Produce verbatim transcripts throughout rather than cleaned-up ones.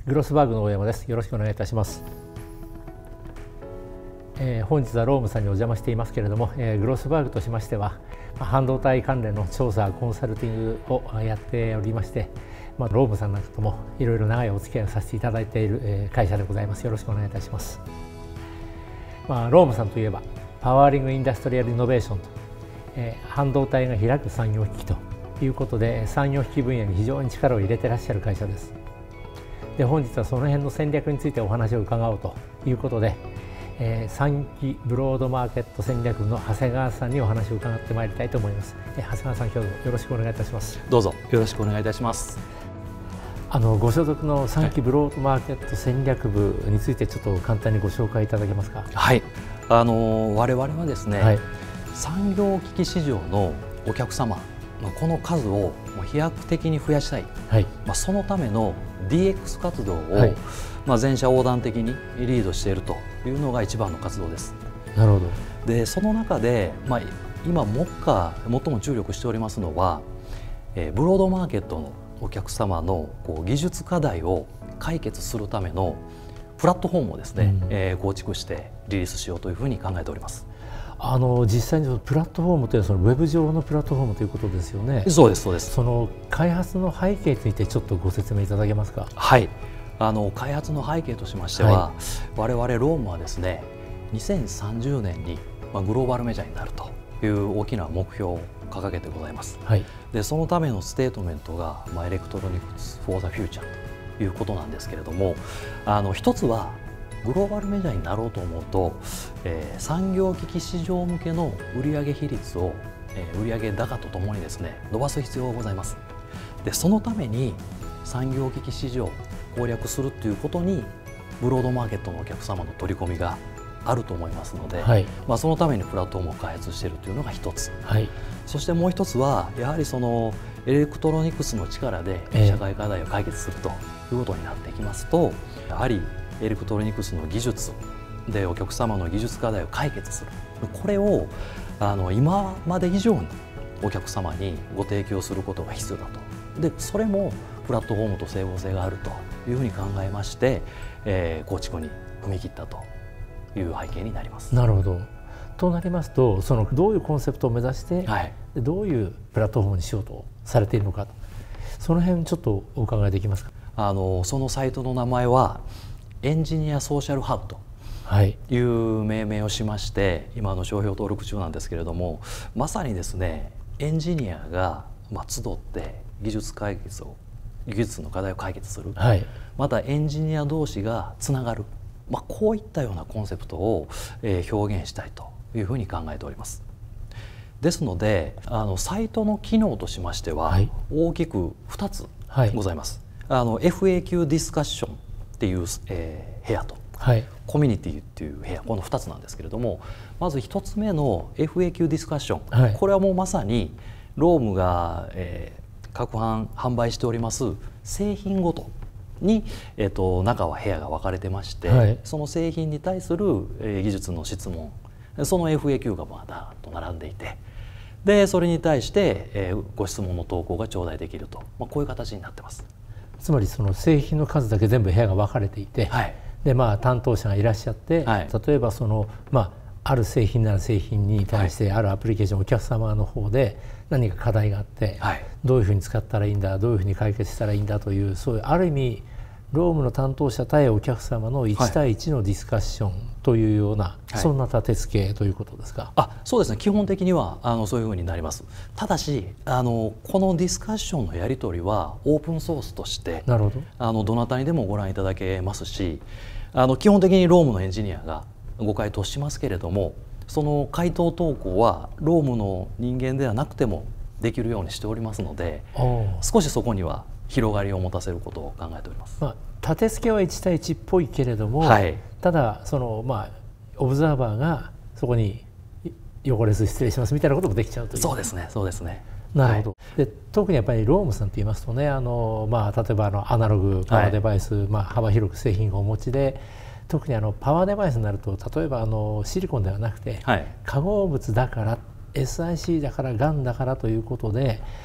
グロスバーグの大山です。よろしくお願いいたします。えー、本日はロームさんにお邪魔していますけれども、えー、グロスバーグとしましては、まあ、半導体関連の調査コンサルティングをやっておりまして、まあ、ロームさんなんかともいろいろ長いお付き合いをさせていただいている、えー、会社でございます。よろしくお願いいたします。まあ、ロームさんといえばパワーリングインダストリアルイノベーションと、えー、半導体が開く産業機器ということで産業機器分野に非常に力を入れてらっしゃる会社です。で本日はその辺の戦略についてお話を伺おうということで、えー、三期ブロードマーケット戦略部の長谷川さんにお話を伺ってまいりたいと思います。えー、長谷川さん、今日もよろしくお願いいたします。 どうぞよろしくお願いいたします。 あのご所属の三期ブロードマーケット戦略部についてちょっと簡単にご紹介いただけますか。 はい、あの我々はですね、はい、産業機器市場のお客様のこの数を飛躍的に増やしたい、はい、まあそのための ディーエックス 活動を、はい、まあ全社横断的にリードしているというのが一番の活動です。 なるほど。 でその中で、まあ、今目下最も注力しておりますのは、えー、ブロードマーケットのお客様のこう技術課題を解決するためのプラットフォームをですね、うんえー、構築してリリースしようというふうに考えております。 あの実際にプラットフォームというのはそのウェブ上のプラットフォームということですよね。 そうですそうです。 その開発の背景についてちょっとご説明いただけますか。 はい、あの開発の背景としましては、はい、我々ロームはですねにせんさんじゅうねんに、まあ、グローバルメジャーになるという大きな目標を掲げてございます。はい、でそのためのステートメントが、まあ、エレクトロニクス・フォー・ザ・フューチャーということなんですけれども、あの一つはグローバルメジャーになろうと思うと、えー、産業機器市場向けの売上比率を、えー、売上高とともにですね伸ばす必要がございます。でそのために産業機器市場を攻略するということにブロードマーケットのお客様の取り込みがあると思いますので、はいまあ、そのためにプラットフォームを開発しているというのが一つ、はい、そしてもう一つはやはりそのエレクトロニクスの力で社会課題を解決するということになってきますと、えー、やはりエレクトロニクスの技術でお客様の技術課題を解決する、これをあの今まで以上にお客様にご提供することが必要だと。でそれもプラットフォームと整合性があるというふうに考えまして、えー、構築に踏み切ったという背景になります。 なるほど。となりますと、そのどういうコンセプトを目指して、はい、どういうプラットフォームにしようとされているのか、その辺ちょっとお伺いできますか。 あのそのサイトの名前はエンジニアソーシャルハブという命名をしまして、はい、今の商標登録中なんですけれども、まさにですねエンジニアがまあ集って技術解決を技術の課題を解決する、はい、またエンジニア同士がつながる、まあ、こういったようなコンセプトを、えー、表現したいというふうに考えております。ですのであのサイトの機能としましては、はい、大きくふたつございます。はい、あの エフエーキュー ディスカッションっていう、えー、部屋と、はい、コミュニティっていう部屋、このふたつなんですけれども、まずひとつめの エフエーキュー ディスカッション、はい、これはもうまさにロームが、えー、各販販売しております製品ごとに、えー、と中は部屋が分かれてまして、はい、その製品に対する、えー、技術の質問、その エフエーキュー がまあダーッと並んでいて、でそれに対して、えー、ご質問の投稿が頂戴できると、まあ、こういう形になってます。 つまりその製品の数だけ全部部屋が分かれていて、はい、でまあ担当者がいらっしゃって、はい、例えばその、まあ、ある製品なら製品に対してあるアプリケーション、はい、お客様の方で何か課題があって、はい、どういうふうに使ったらいいんだ、どういうふうに解決したらいいんだという、そういうある意味ロームの担当者対お客様のいち対いちのディスカッションというような、はい、そんな立て付けということですか。 あ、そうですね。基本的にはあのそういうふうになります。ただしあのこのディスカッションのやり取りはオープンソースとしてなるほどあのどなたにでもご覧いただけますし、あの基本的にロームのエンジニアがご回答しますけれども、その回答投稿はロームの人間ではなくてもできるようにしておりますので、少しそこには広がりを持たせることを考えております。 まあ、立て付けはいち対いちっぽいけれども、はい、ただその、まあ、オブザーバーがそこに汚れず失礼しますみたいなこともできちゃうという。 そうですね、そうですね。 なるほど。はい、で特にやっぱりロームさんといいますとね、あの、まあ、例えばあのアナログパワーデバイス、はい、まあ、幅広く製品をお持ちで、特にあのパワーデバイスになると例えばあのシリコンではなくて、はい、化合物だから エスアイシー だからガンだからということで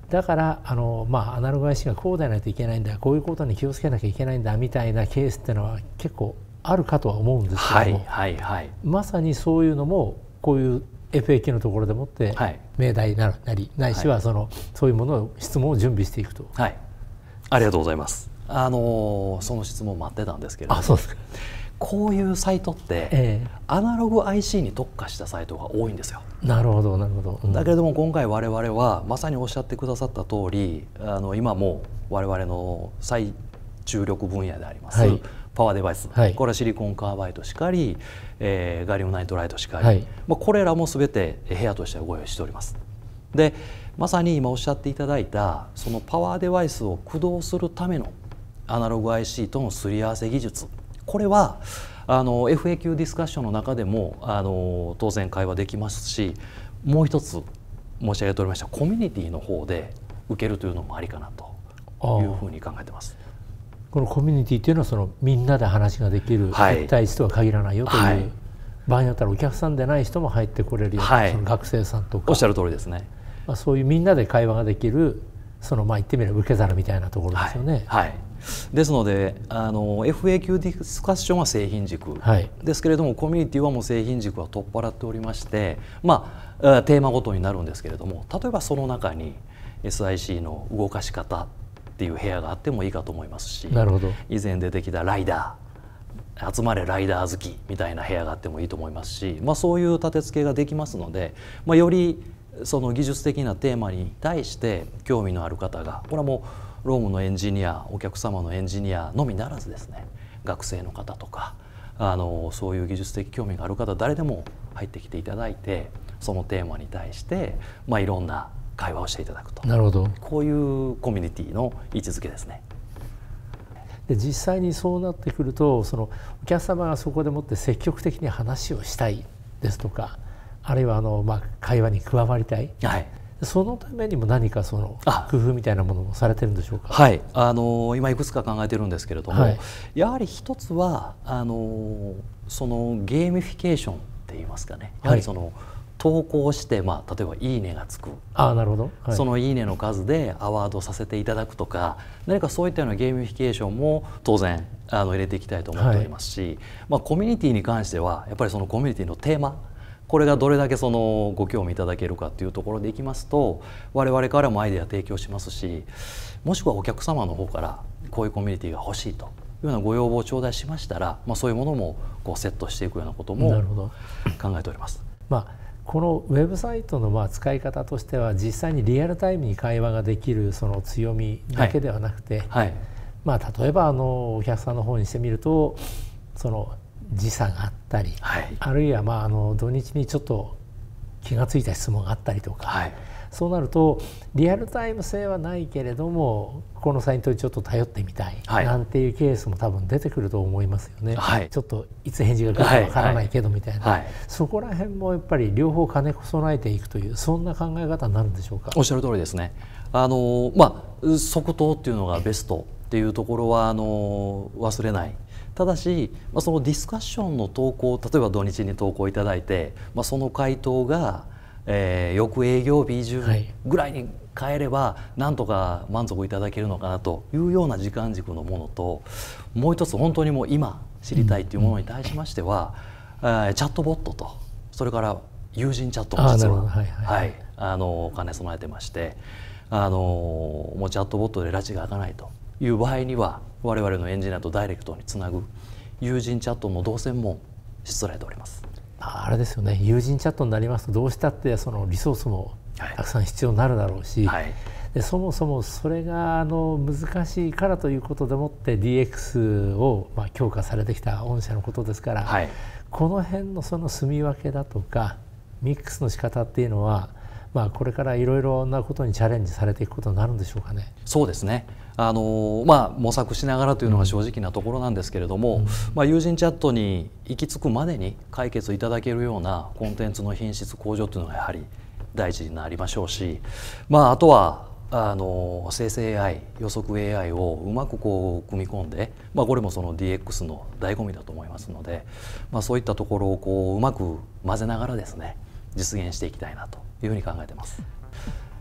だからあの、まあ、アナログ アイシー がこうでないといけないんだ、こういうことに気をつけなきゃいけないんだみたいなケースっていうのは結構あるかとは思うんですけども、はいはいはい、まさにそういうのもこういう エフエーキュー のところでもって命題なりないしはその、はい、そういうものを質問を準備していくと。 はい、ありがとうございます。あのその質問待ってたんですけれども、 あ、そうですか。 こういうサイトって、えー、アナログ アイシー に特化したサイトが多いんですよ。 なるほどなるほど、 うん、だけれども今回我々はまさにおっしゃってくださった通り、あの今も我々の最注力分野であります、はい、パワーデバイス、はい、これはシリコンカーバイトしかり、えー、ガリウムナイトライトしかり、はい、まあ、これらも全て部屋としてご用意しております。でまさに今おっしゃっていただいたそのパワーデバイスを駆動するためのアナログ アイシー とのすり合わせ技術、これはあの エフエーキュー ディスカッションの中でもあの当然会話できますし、もう一つ申し上げておりましたコミュニティの方で受けるというのもありかなというふうに考えてます。 このコミュニティというのはそのみんなで話ができるいち対いちとは限らないよという、はい、場合によったらお客さんでない人も入ってこれるような、はい、その学生さんとかおっしゃる通りですね。 まあ、そういうみんなで会話ができるそのまあ言ってみれば受け皿みたいなところですよね。 はいはい、ですのであの エフエーキュー ディスカッションは製品軸、はい、ですけれどもコミュニティはもう製品軸は取っ払っておりまして、まあ、テーマごとになるんですけれども、例えばその中に エスアイシー の動かし方っていう部屋があってもいいかと思いますし、 なるほど、 以前出てきたライダー集まれライダー好きみたいな部屋があってもいいと思いますし、まあ、そういう立て付けができますので、まあ、よりその技術的なテーマに対して興味のある方が、これはもうロームのエンジニア、お客様のエンジニアのみならずですね、学生の方とかあのそういう技術的興味がある方誰でも入ってきていただいて、そのテーマに対して、まあ、いろんな会話をしていただくと。 なるほど、 こういうコミュニティの位置づけですね。 で実際にそうなってくると、そのお客様がそこでもって積極的に話をしたいですとか、あるいはあの、まあ、会話に加わりたい、はい、そのためにも何かその工夫みたいなものもされてるんでしょうか。 はい、あの今いくつか考えてるんですけれども、はい、やはり一つはあのそのゲーミフィケーションって言いますかね、やはりその、はい、投稿して、まあ、例えば「いいね」がつく、 あ、なるほど、 はい、その「いいね」の数でアワードさせていただくとか、何かそういったようなゲーミフィケーションも当然あの入れていきたいと思っておりますし、はい、まあ、コミュニティに関してはやっぱりそのコミュニティのテーマ、これがどれだけそのご興味いただけるかというところでいきますと、我々からもアイデア提供しますし、もしくはお客様の方からこういうコミュニティが欲しいというようなご要望を頂戴しましたら、まあ、そういうものもこうセットしていくようなことも考えております。 まあ、このウェブサイトのまあ使い方としては、実際にリアルタイムに会話ができるその強みだけではなくて、はいはい、まあ、例えばあのお客さんの方にしてみると、その時差があったり、はい、あるいはまああの土日にちょっと気が付いた質問があったりとか、はい、そうなるとリアルタイム性はないけれどもこのサイトにちょっと頼ってみたい、はい、なんていうケースも多分出てくると思いますよね、はい、ちょっといつ返事が来るかわからないけどみたいな、はいはい、そこら辺もやっぱり両方兼ね備えていくという、そんな考え方になるんでしょうか。 おっしゃる通りですね。あの、まあ、即答っていうのがベストっていうところはあの忘れない。ただし、まあ、そのディスカッションの投稿、例えば土日に投稿いただいて、まあ、その回答が、えー、翌営業日中ぐらいに変えればなんとか満足いただけるのかなというような時間軸のものと、もう一つ本当にもう今知りたいというものに対しましては、うんうん、チャットボットと、それから友人チャットも実は、はいはいはい、あの兼ね備えてまして、あのもうチャットボットで拉致が開かないという場合には、我々のエンジニアとダイレクトにつなぐ友人チャットの動線もしつらえております。 あれですよね、友人チャットになりますとどうしたってそのリソースもたくさん必要になるだろうし、はい、でそもそもそれがあの難しいからということでもって ディーエックス をまあ強化されてきた御社のことですから、はい、この辺のその住み分けだとかミックスの仕方っていうのは、まあ、これからいろいろなことにチャレンジされていくことになるんでしょうかね。 そうですね、あのまあ、模索しながらというのが正直なところなんですけれども、うん、まあ、友人チャットに行き着くまでに解決いただけるようなコンテンツの品質向上というのがやはり大事になりましょうし、まあ、あとはあの生成 エーアイ 予測 エーアイ をうまくこう組み込んで、まあ、これもその ディーエックス の醍醐味だと思いますので、まあ、そういったところをこううまく混ぜながらですね実現していきたいなというふうに考えています。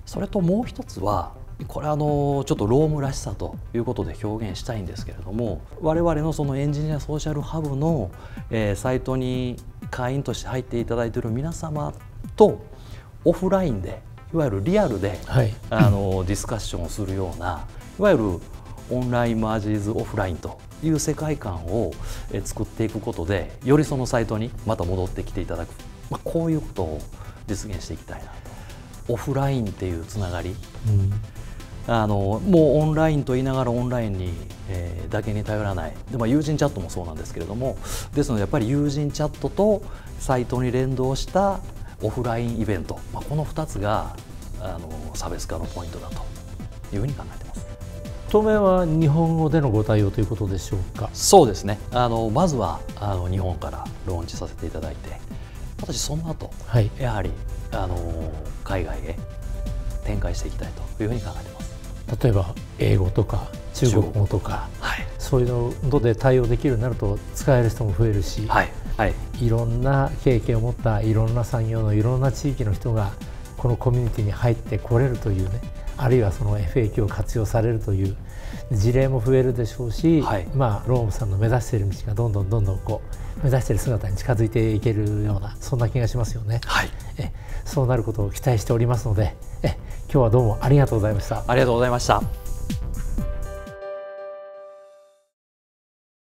それともう一つはこれあのちょっとロームらしさということで表現したいんですけれども、我々のそのエンジニアソーシャルハブの、えー、サイトに会員として入っていただいている皆様とオフラインでいわゆるリアルで、はい、あのディスカッションをするようないわゆるオンラインマージーズオフラインという世界観を作っていくことで、よりそのサイトにまた戻ってきていただく、まあ、こういうことを実現していきたいなと。オフラインっていうつながり、うん、あのもうオンラインと言いながらオンラインに、えー、だけに頼らないで、まあ、友人チャットもそうなんですけれども、ですのでやっぱり友人チャットとサイトに連動したオフラインイベント、まあ、このふたつがあの差別化のポイントだというふうに考えています。 当面は日本語でのご対応ということでしょうか。 そうですね、あのまずはあの日本からローンチさせていただいて、私その後、はい、やはりあの海外へ展開していきたいというふうに考えています。 例えば英語とか中国語とか、はい、そういうので対応できるようになると使える人も増えるし、はいはい、いろんな経験を持ったいろんな産業のいろんな地域の人がこのコミュニティに入ってこれるというね、あるいはその エフエーキュー を活用されるという事例も増えるでしょうし、はい、まあロームさんの目指している道がどんどんどんどんこう目指している姿に近づいていけるような、そんな気がしますよね。はい、えそうなることを期待しておりますので、え今日はどうもありがとうございました。 ありがとうございました。